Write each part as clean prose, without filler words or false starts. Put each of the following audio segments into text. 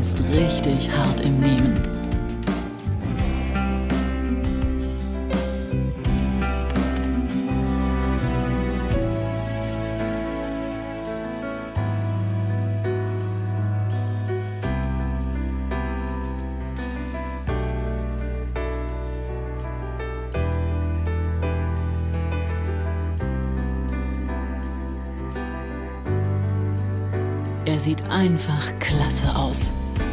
ist richtig hart im Nehmen. Er sieht einfach klasse aus.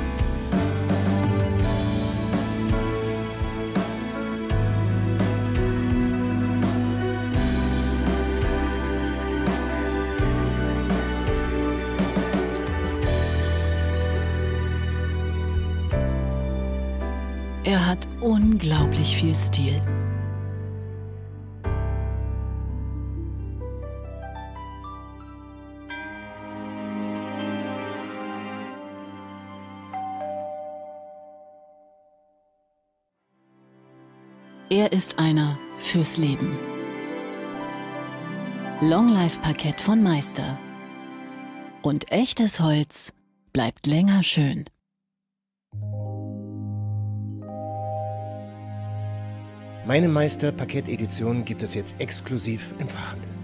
Er hat unglaublich viel Stil. Er ist einer fürs Leben. Long Life Parkett von Meister. Und echtes Holz bleibt länger schön. Meine Meister Parkett Edition gibt es jetzt exklusiv im Fachhandel.